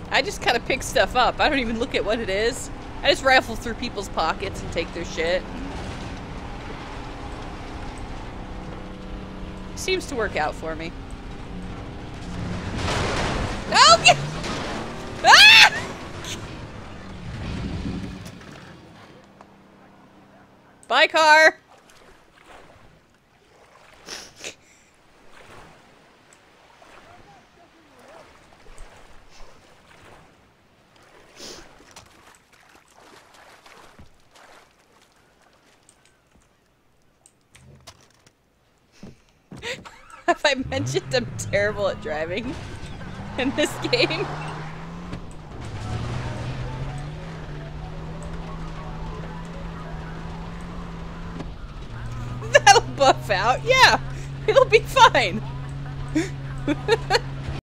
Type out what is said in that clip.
I just kind of pick stuff up. I don't even look at what it is. I just rifle through people's pockets and take their shit. Seems to work out for me. Oh! Yeah. Ah! Bye, car! Have I mentioned I'm terrible at driving in this game? That'll buff out, yeah! It'll be fine!